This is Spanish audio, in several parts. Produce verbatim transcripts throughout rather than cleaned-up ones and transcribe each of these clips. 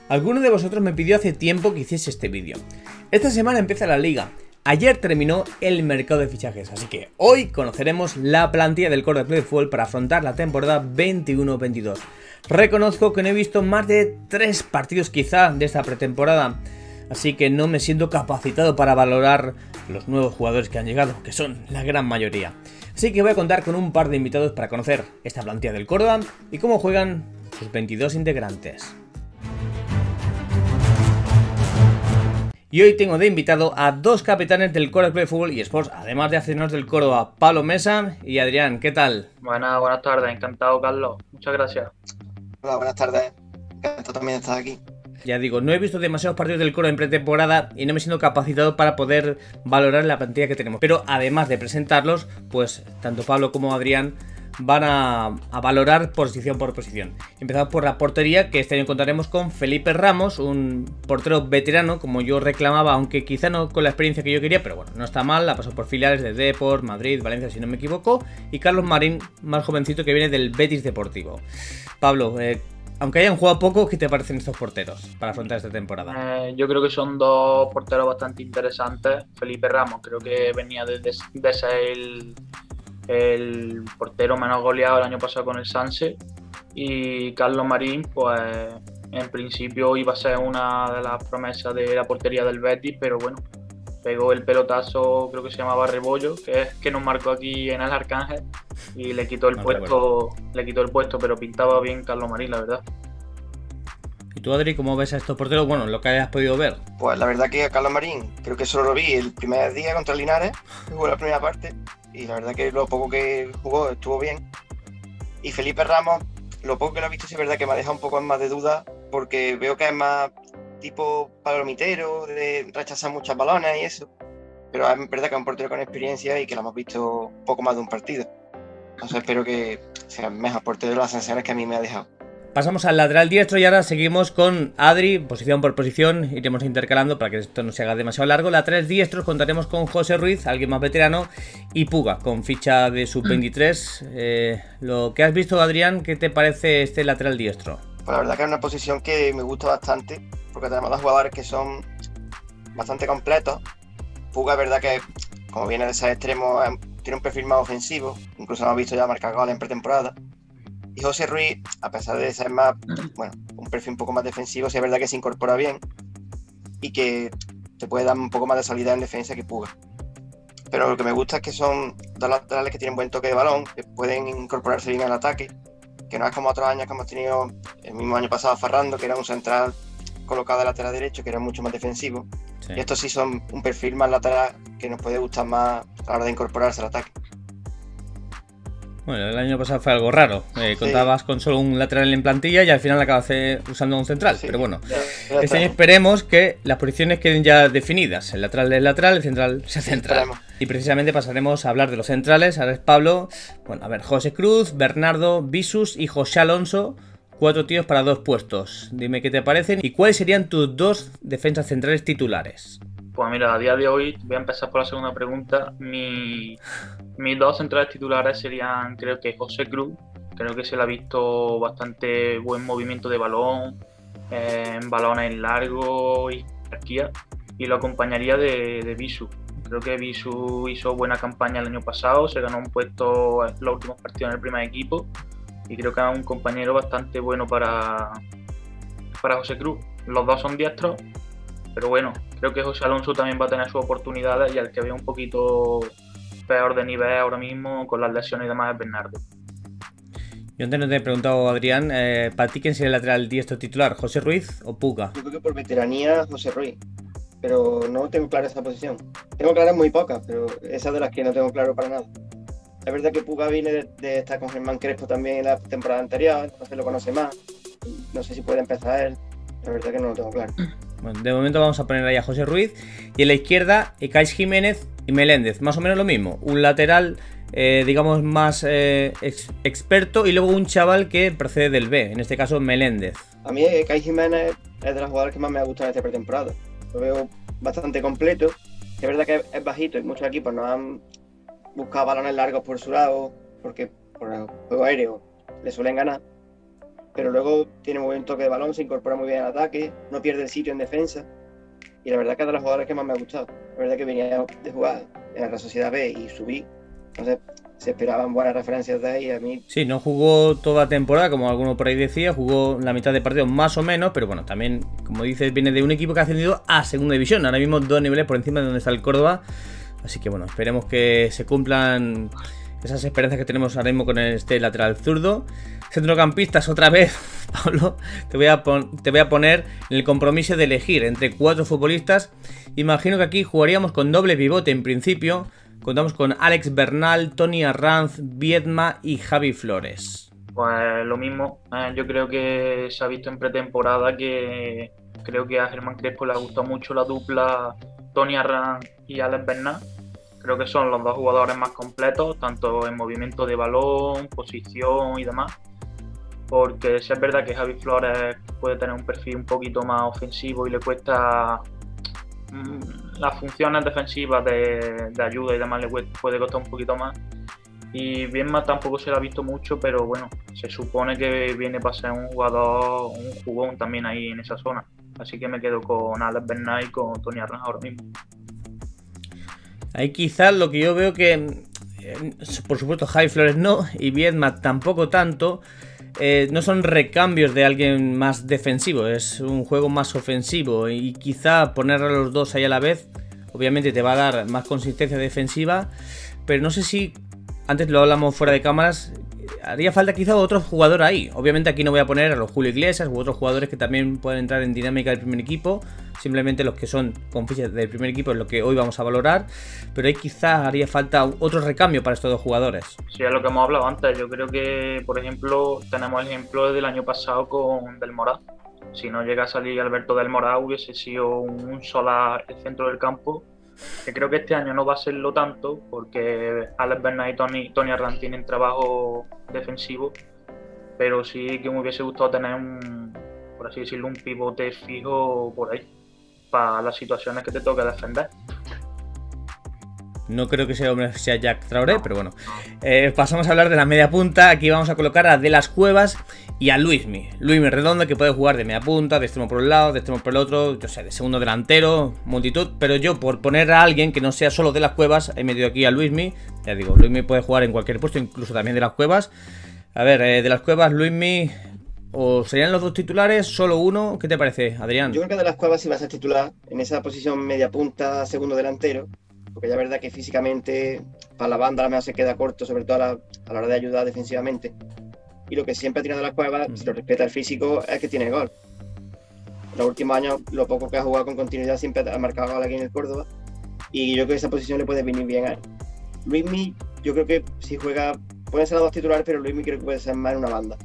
Alguno de vosotros me pidió hace tiempo que hiciese este vídeo. Esta semana empieza la liga. Ayer terminó el mercado de fichajes, así que hoy conoceremos la plantilla del Córdoba Club de Fútbol para afrontar la temporada veintiuno veintidós. Reconozco que no he visto más de tres partidos quizá de esta pretemporada, así que no me siento capacitado para valorar los nuevos jugadores que han llegado, que son la gran mayoría. Así que voy a contar con un par de invitados para conocer esta plantilla del Córdoba y cómo juegan sus veintidós integrantes. Y hoy tengo de invitado a dos capitanes del Córdoba Club de Fútbol y Sports, además de aficionados del Córdoba, Pablo Mesa y Adrián. ¿Qué tal? Buenas, buenas tardes, encantado, Carlos. Muchas gracias. Hola, buenas tardes. Encantado también de estar aquí. Ya digo, no he visto demasiados partidos del Córdoba en pretemporada y no me siento capacitado para poder valorar la plantilla que tenemos. Pero además de presentarlos, pues tanto Pablo como Adrián van a, a valorar posición por posición. Empezamos por la portería, que este año contaremos con Felipe Ramos, un portero veterano, como yo reclamaba, aunque quizá no con la experiencia que yo quería, pero bueno, no está mal, ha pasado por filiales de Depor, Madrid, Valencia, si no me equivoco, y Carlos Marín, más jovencito, que viene del Betis Deportivo. Pablo, eh, aunque hayan jugado poco, ¿qué te parecen estos porteros para afrontar esta temporada? Eh, yo creo que son dos porteros bastante interesantes. Felipe Ramos creo que venía de, de, de ser el... el portero menos goleado el año pasado con el Sanse, y Carlos Marín pues en principio iba a ser una de las promesas de la portería del Betis, pero bueno, pegó el pelotazo, creo que se llamaba Rebollo, que es que nos marcó aquí en el Arcángel, y le quitó el no puesto le quitó el puesto, pero pintaba bien Carlos Marín, la verdad. ¿Y tú, Adri, cómo ves a estos porteros? Bueno, lo que hayas podido ver. Pues la verdad que a Carlos Marín creo que solo lo vi el primer día contra el Linares, jugó la primera parte, y la verdad que lo poco que jugó estuvo bien. Y Felipe Ramos, lo poco que lo he visto sí es verdad que me ha dejado un poco más de duda, porque veo que es más tipo palomitero, de rechazar muchos balones y eso. Pero es verdad que es un portero con experiencia y que lo hemos visto poco más de un partido. Entonces espero que sea el mejor portero de las sensaciones que a mí me ha dejado. Pasamos al lateral diestro y ahora seguimos con Adri, posición por posición, iremos intercalando para que esto no se haga demasiado largo. Laterales diestros contaremos con José Ruiz, alguien más veterano, y Puga, con ficha de sub veintitrés. Eh, lo que has visto, Adrián, ¿qué te parece este lateral diestro? Pues la verdad que es una posición que me gusta bastante, porque tenemos dos jugadores que son bastante completos. Puga es verdad que, como viene de ser extremo, tiene un perfil más ofensivo, incluso lo hemos visto ya marcar goles en pretemporada. Y José Ruiz, a pesar de ser más, bueno, un perfil un poco más defensivo, sí es verdad que se incorpora bien y que te puede dar un poco más de salida en defensa que Puga. Pero lo que me gusta es que son dos laterales que tienen buen toque de balón, que pueden incorporarse bien al ataque, que no es como otros años que hemos tenido, el mismo año pasado Ferrando, que era un central colocado de lateral derecho, que era mucho más defensivo. Sí. Y estos sí son un perfil más lateral que nos puede gustar más a la hora de incorporarse al ataque. Bueno, el año pasado fue algo raro. Eh, contabas sí. con solo un lateral en plantilla y al final acabaste usando un central. Sí, pero bueno, ya, ya este año esperemos que las posiciones queden ya definidas. El lateral es lateral, el central sea central. Esperemos. Y precisamente pasaremos a hablar de los centrales. Ahora es Pablo. Bueno, a ver, José Cruz, Bernardo, Visus y José Alonso. Cuatro tíos para dos puestos. Dime qué te parecen y cuáles serían tus dos defensas centrales titulares. Pues mira, a día de hoy voy a empezar por la segunda pregunta. Mi, mis dos centrales titulares serían, creo que José Cruz. Creo que se le ha visto bastante buen movimiento de balón, eh, en balones largos y jerarquía. Y lo acompañaría de, de Visu. Creo que Visu hizo buena campaña el año pasado, se ganó un puesto en los últimos partidos en el primer equipo. Y creo que es un compañero bastante bueno para, para José Cruz. Los dos son diestros. Pero bueno, creo que José Alonso también va a tener sus oportunidades y al que veo un poquito peor de nivel ahora mismo con las lesiones y demás es Bernardo. Yo antes no te he preguntado, Adrián, eh, ¿para ti quién sería el lateral diestro titular? ¿José Ruiz o Puga? Yo creo que por veteranía José Ruiz, pero no tengo clara esa posición. Tengo claras muy pocas, pero esa de las que no tengo claro para nada. Es verdad que Puga viene de, de estar con Germán Crespo también en la temporada anterior, entonces lo conoce más. No sé si puede empezar él, la verdad que no lo tengo claro. Bueno, de momento vamos a poner ahí a José Ruiz. Y en la izquierda, Ekais Jiménez y Meléndez. Más o menos lo mismo. Un lateral, eh, digamos, más eh, ex experto. Y luego un chaval que procede del B. En este caso, Meléndez. A mí Ekais Jiménez es de los jugadores que más me ha gustado en esta pretemporada. Lo veo bastante completo. Es verdad que es bajito y muchos equipos no han buscado balones largos por su lado, porque por el juego aéreo le suelen ganar. pero luego tiene muy buen toque de balón, se incorpora muy bien al ataque, no pierde el sitio en defensa. Y la verdad que es de los jugadores que más me ha gustado. La verdad que venía de jugar en la Real Sociedad B y subí. Entonces se esperaban buenas referencias de ahí. A mí... Sí, no jugó toda la temporada, como alguno por ahí decía. Jugó la mitad de partidos más o menos. Pero bueno, también, como dices, viene de un equipo que ha ascendido a segunda división. Ahora mismo dos niveles por encima de donde está el Córdoba. Así que bueno, esperemos que se cumplan esas esperanzas que tenemos ahora mismo con este lateral zurdo. Centrocampistas otra vez, Pablo, te voy, a te voy a poner en el compromiso de elegir entre cuatro futbolistas. Imagino que aquí jugaríamos con doble pivote en principio. Contamos con Alex Bernal, Toni Arranz, Viedma y Javi Flores. Pues lo mismo, eh, yo creo que se ha visto en pretemporada que creo que a Germán Crespo le ha gustado mucho la dupla Toni Arranz y Alex Bernal. Creo que son los dos jugadores más completos, tanto en movimiento de balón, posición y demás. Porque sí es verdad que Javi Flores puede tener un perfil un poquito más ofensivo y le cuesta mmm, las funciones defensivas de, de ayuda y demás, le puede costar un poquito más. Y Viedma tampoco se lo ha visto mucho, pero bueno, se supone que viene para ser un jugador, un jugón también ahí en esa zona. Así que me quedo con Alex Bernal y con Toni Arranz ahora mismo. Ahí quizás lo que yo veo que, eh, por supuesto, Javi Flores no y Viedma tampoco tanto. Eh, no son recambios de alguien más defensivo, es un juego más ofensivo y quizá poner a los dos ahí a la vez obviamente te va a dar más consistencia defensiva, pero no sé si, antes lo hablamos fuera de cámaras, haría falta quizá otro jugador ahí. Obviamente aquí no voy a poner a los Julio Iglesias u otros jugadores que también pueden entrar en dinámica del primer equipo, simplemente los que son con fichas del primer equipo es lo que hoy vamos a valorar, pero ahí quizá haría falta otro recambio para estos dos jugadores. Sí, es lo que hemos hablado antes. Yo creo que, por ejemplo, tenemos el ejemplo del año pasado con Del Moral. Si no llega a salir Alberto Del Moral, hubiese sido un solar el centro del campo, que creo que este año no va a serlo tanto, porque Alex Bernal y Toni, Toni Arranz tienen trabajo defensivo, pero sí que me hubiese gustado tener un, por así decirlo, un pivote fijo por ahí, para las situaciones que te toca defender. No creo que ese hombre sea Jack Traoré, pero bueno. Eh, pasamos a hablar de la media punta. Aquí vamos a colocar a De las Cuevas y a Luismi. Luismi Redondo, que puede jugar de media punta, de extremo por un lado, de extremo por el otro, yo sé, de segundo delantero, multitud. Pero yo, por poner a alguien que no sea solo De las Cuevas, he metido aquí a Luismi. Ya digo, Luismi puede jugar en cualquier puesto, incluso también De las Cuevas. A ver, eh, De las Cuevas, Luismi, ¿o serían los dos titulares? ¿Solo uno? ¿Qué te parece, Adrián? Yo creo que De las Cuevas sí va a ser titular en esa posición media punta, segundo delantero. Porque ya es verdad que físicamente para la banda a lo mejor se queda corto, sobre todo a la, a la hora de ayudar defensivamente. Y lo que siempre ha tirado De las Cuevas, mm. si lo respeta el físico, es que tiene gol. En los últimos años, lo poco que ha jugado con continuidad siempre ha marcado gol aquí en el Córdoba. Y yo creo que esa posición le puede venir bien a él. Luismi, yo creo que si juega, pueden ser los dos titulares, pero Luismi creo que puede ser más en una banda.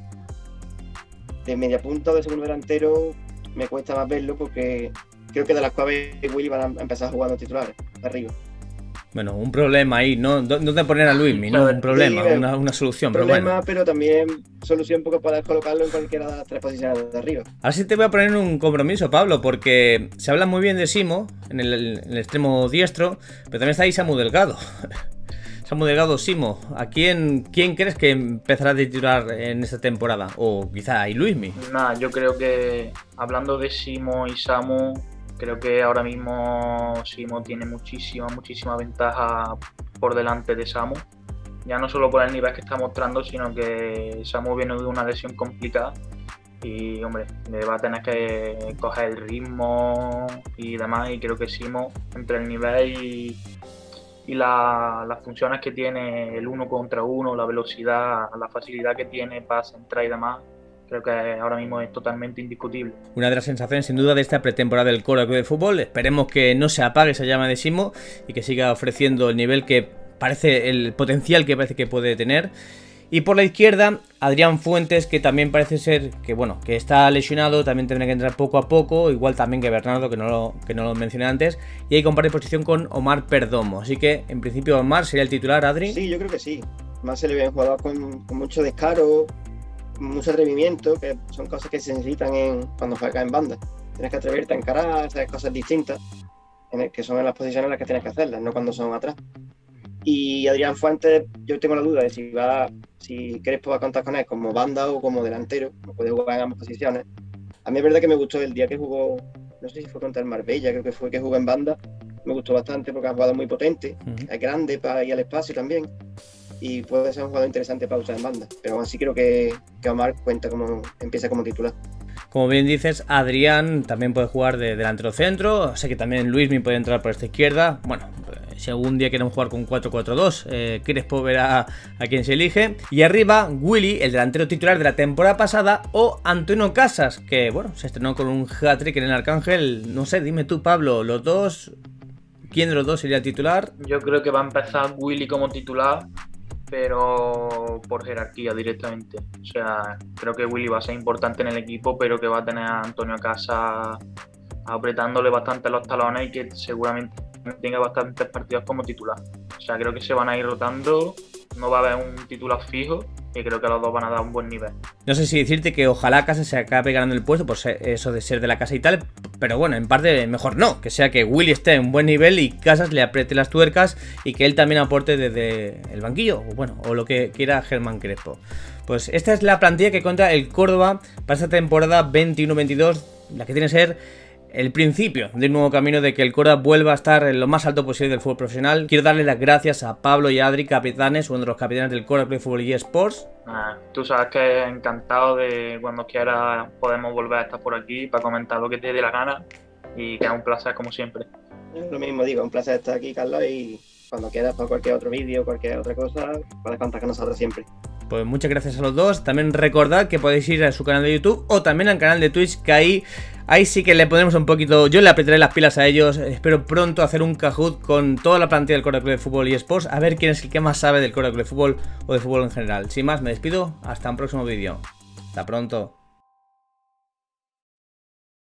De media punta o de segundo delantero me cuesta más verlo porque creo que De las Cuevas y Willy van a empezar jugando titulares, arriba. Bueno, un problema ahí, ¿no? ¿Dónde poner a Luismi? No, un problema, sí, una, una solución. Problema, pero, bueno. pero también solución porque puedes colocarlo en cualquiera de las tres posiciones de arriba. Ahora sí te voy a poner un compromiso, Pablo, porque se habla muy bien de Simo en el, en el extremo diestro, pero también está ahí Samu Delgado. Samu Delgado, Simo, ¿a quién, quién crees que empezará a titular en esta temporada? O quizá hay Luismi. Nada, yo creo que hablando de Simo y Samu, creo que ahora mismo Simo tiene muchísima, muchísima ventaja por delante de Samu. Ya no solo por el nivel que está mostrando, sino que Samu viene de una lesión complicada. Y, hombre, le va a tener que coger el ritmo y demás. Y creo que Simo, entre el nivel y, y la, las funciones que tiene, el uno contra uno, la velocidad, la facilidad que tiene para centrar y demás, creo que ahora mismo es totalmente indiscutible. Una de las sensaciones sin duda de esta pretemporada del Córdoba Club de Fútbol. Esperemos que no se apague esa llama de Simo y que siga ofreciendo el nivel que parece, el potencial que parece que puede tener. Y por la izquierda, Adrián Fuentes, que también parece ser que bueno, que está lesionado, también tendrá que entrar poco a poco, igual también que Bernardo, que no lo, que no lo mencioné antes, y ahí comparte posición con Omar Perdomo. Así que en principio Omar sería el titular, Adri. Sí, yo creo que sí. Más se le ve un jugador con, con mucho descaro, mucho atrevimiento, que son cosas que se necesitan en, cuando juegas en banda. Tienes que atreverte a encarar, hacer cosas distintas, en el que son en las posiciones en las que tienes que hacerlas, no cuando son atrás. Y Adrián Fuentes, yo tengo la duda de si va, si Crespo va a contar con él como banda o como delantero, no puede jugar en ambas posiciones. A mí es verdad que me gustó el día que jugó, no sé si fue contra el Marbella, creo que fue que jugó en banda, me gustó bastante porque ha jugado muy potente, uh-huh. Es grande para ir al espacio también, y puede ser un jugador interesante para usar en banda, pero aún así creo que, que Omar cuenta como, empieza como titular. Como bien dices, Adrián también puede jugar de delantero centro, sé que también Luismi puede entrar por esta izquierda. Bueno, si algún día queremos jugar con cuatro cuatro dos, eh, Crespo verá a quién se elige. Y arriba, Willy, el delantero titular de la temporada pasada, o Antonio Casas, que bueno, se estrenó con un hat-trick en el Arcángel. No sé, dime tú, Pablo, los dos, ¿quién de los dos sería titular? Yo creo que va a empezar Willy como titular, pero por jerarquía directamente. O sea, creo que Willy va a ser importante en el equipo, pero que va a tener a Antonio Casas apretándole bastante los talones y que seguramente tenga bastantes partidos como titular. O sea, creo que se van a ir rotando, no va a haber un titular fijo y creo que los dos van a dar un buen nivel. No sé si decirte que ojalá Casas se acabe ganando el puesto por ser eso de ser de la casa y tal, pero bueno, en parte mejor no, que sea que Willy esté en buen nivel y Casas le apriete las tuercas y que él también aporte desde el banquillo, o bueno, o lo que quiera Germán Crespo. Pues esta es la plantilla que cuenta el Córdoba para esta temporada veintiuno veintidós, la que tiene que ser el principio de un nuevo camino de que el Córdoba vuelva a estar en lo más alto posible del fútbol profesional. Quiero darle las gracias a Pablo y a Adri, capitanes, uno de los capitanes del Córdoba Club de Fútbol y Esports. Ah, tú sabes que encantado de cuando quieras podemos volver a estar por aquí para comentar lo que te dé la gana y que es un placer como siempre. Lo mismo digo, un placer estar aquí, Carlos, y cuando quieras para cualquier otro vídeo, cualquier otra cosa, puedes contar con nosotros siempre. Pues muchas gracias a los dos. También recordad que podéis ir a su canal de YouTube o también al canal de Twitch, que ahí, ahí sí que le pondremos un poquito. Yo le apretaré las pilas a ellos. Espero pronto hacer un Kahoot con toda la plantilla del Córdoba Club de Fútbol y Esports, a ver quién es el que más sabe del Córdoba Club de Fútbol o de fútbol en general. Sin más, me despido. Hasta un próximo vídeo. Hasta pronto.